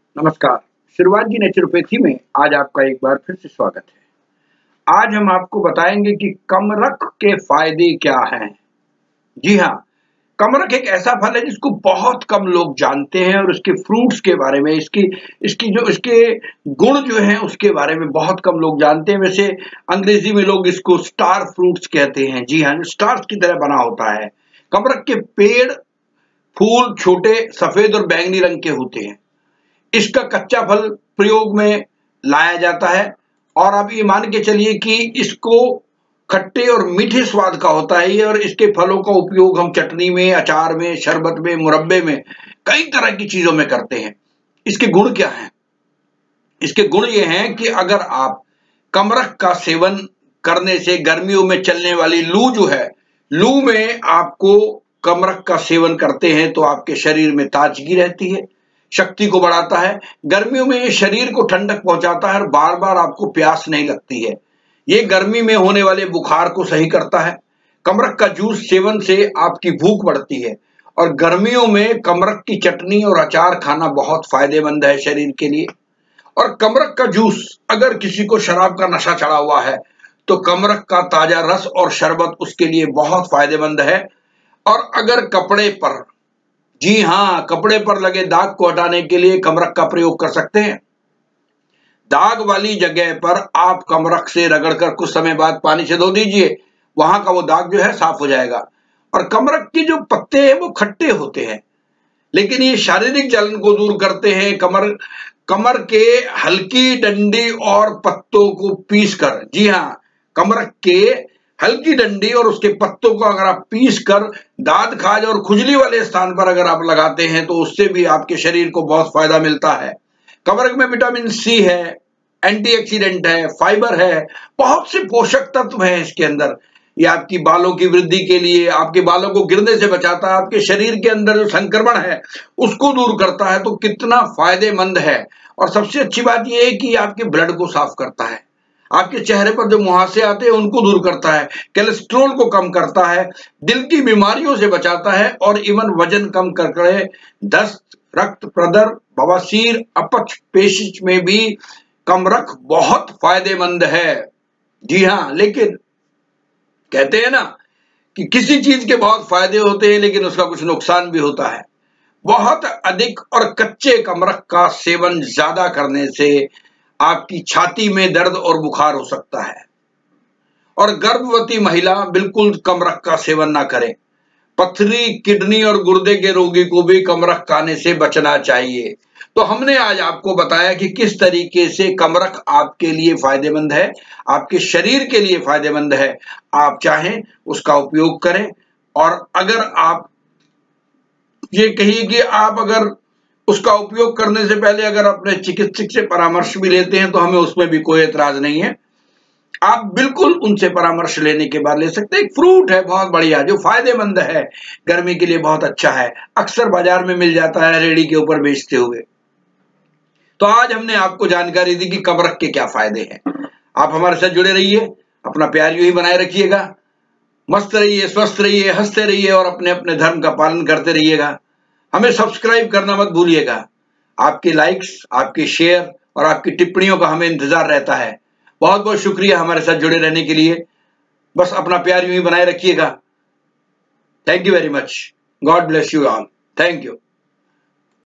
नमस्कार। शुरुआत की नेचुरोपैथी में आज आपका एक बार फिर से स्वागत है। आज हम आपको बताएंगे कि कमरख के फायदे क्या हैं। जी हाँ, कमरख एक ऐसा फल है जिसको बहुत कम लोग जानते हैं और उसके फ्रूट्स के बारे में, इसके गुण जो हैं उसके बारे में बहुत कम लोग जानते हैं। वैसे अंग्रेजी में लोग इसको स्टार फ्रूट्स कहते हैं। जी हाँ, स्टार्स की तरह बना होता है। कमरख के पेड़, फूल छोटे, सफेद और बैंगनी रंग के होते हैं। इसका कच्चा फल प्रयोग में लाया जाता है और आप ये मान के चलिए कि इसको खट्टे और मीठे स्वाद का होता है ये, और इसके फलों का उपयोग हम चटनी में, अचार में, शरबत में, मुरब्बे में, कई तरह की चीजों में करते हैं। इसके गुण क्या हैं? इसके गुण ये हैं कि अगर आप कमरख का सेवन करने से गर्मियों में चलने वाली लू जो है, लू में आपको कमरख का सेवन करते हैं तो आपके शरीर में ताजगी रहती है, शक्ति को बढ़ाता है। गर्मियों में ये शरीर को ठंडक पहुंचाता है और बार बार आपको प्यास नहीं लगती है। ये गर्मी में होने वाले बुखार को सही करता है। कमरख का जूस सेवन से आपकी भूख बढ़ती है और गर्मियों में कमरख की चटनी और अचार खाना बहुत फायदेमंद है शरीर के लिए। और कमरख का जूस, अगर किसी को शराब का नशा चढ़ा हुआ है तो कमरख का ताजा रस और शरबत उसके लिए बहुत फायदेमंद है। और अगर कपड़े पर, जी हाँ, कपड़े पर लगे दाग को हटाने के लिए कमरख का प्रयोग कर सकते हैं। दाग वाली जगह पर आप कमरख से रगड़कर कुछ समय बाद पानी से धो दीजिए, वहां का वो दाग जो है साफ हो जाएगा। और कमरख की जो पत्ते हैं वो खट्टे होते हैं, लेकिन ये शारीरिक जलन को दूर करते हैं। कमर के हल्की डंडी और पत्तों को पीसकर, जी हाँ, कमरख के हल्की डंडी और उसके पत्तों को अगर आप पीसकर दाद खाज और खुजली वाले स्थान पर अगर आप लगाते हैं तो उससे भी आपके शरीर को बहुत फायदा मिलता है। कमरख में विटामिन सी है, एंटीऑक्सीडेंट है, फाइबर है, बहुत से पोषक तत्व हैं इसके अंदर। ये आपकी बालों की वृद्धि के लिए, आपके बालों को गिरने से बचाता है, आपके शरीर के अंदर जो संक्रमण है उसको दूर करता है। तो कितना फायदेमंद है। और सबसे अच्छी बात यह है कि आपके ब्लड को साफ करता है, आपके चेहरे पर जो मुहासे आते हैं उनको दूर करता है, कोलेस्ट्रॉल को कम करता है, दिल की बीमारियों से बचाता है और इवन वजन कम करके दस्त, रक्त प्रदर, बवासीर, अपच, पेशिश में भी कमरख बहुत फायदेमंद है। जी हाँ, लेकिन कहते हैं ना कि किसी चीज के बहुत फायदे होते हैं लेकिन उसका कुछ नुकसान भी होता है। बहुत अधिक और कच्चे कमरख का सेवन ज्यादा करने से आपकी छाती में दर्द और बुखार हो सकता है। और गर्भवती महिला बिल्कुल कमरख का सेवन ना करें। पथरी, किडनी और गुर्दे के रोगी को भी कमरख खाने से बचना चाहिए। तो हमने आज आपको बताया कि किस तरीके से कमरख आपके लिए फायदेमंद है, आपके शरीर के लिए फायदेमंद है। आप चाहें उसका उपयोग करें। और अगर आप ये कहिए कि आप अगर उसका उपयोग करने से पहले अगर अपने चिकित्सक से परामर्श भी लेते हैं तो हमें उसमें भी कोई एतराज नहीं है। आप बिल्कुल उनसे परामर्श लेने के बाद ले सकते हैं। एक फ्रूट है बहुत बढ़िया जो फायदेमंद है, गर्मी के लिए बहुत अच्छा है, अक्सर बाजार में मिल जाता है रेडी के ऊपर बेचते हुए। तो आज हमने आपको जानकारी दी कि कमरख के क्या फायदे हैं। आप हमारे साथ जुड़े रहिए, अपना प्यार यूं ही बनाए रखिएगा, मस्त रहिए, स्वस्थ रहिए, हंसते रहिए और अपने अपने धर्म का पालन करते रहिएगा। हमें सब्सक्राइब करना मत भूलिएगा। आपके लाइक्स, आपके शेयर और आपकी टिप्पणियों का हमें इंतजार रहता है। बहुत बहुत शुक्रिया हमारे साथ जुड़े रहने के लिए। बस अपना प्यार यूं ही बनाए रखिएगा। Thank you very much. God bless you all. Thank you.